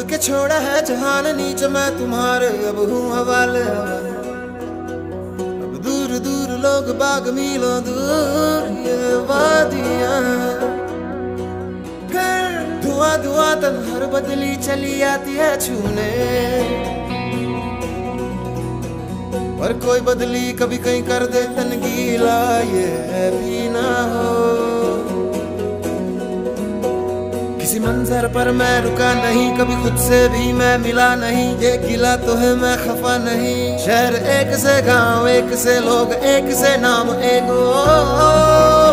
के छोड़ा है जहान नीच मैं तुम्हारे अब हूँ हवाले। अब दूर दूर लोग बाग मीलों दूर ये वादियां, फिर धुआं धुआं तन्हर बदली चली आती है छूने। पर कोई बदली कभी कहीं कर दे तन गीला ये भी ना हो। किसी मंजर पर मैं रुका नहीं, कभी खुद से भी मैं मिला नहीं। ये गिला तो है मैं खफा नहीं। शहर एक से गांव एक से लोग एक से नाम एक।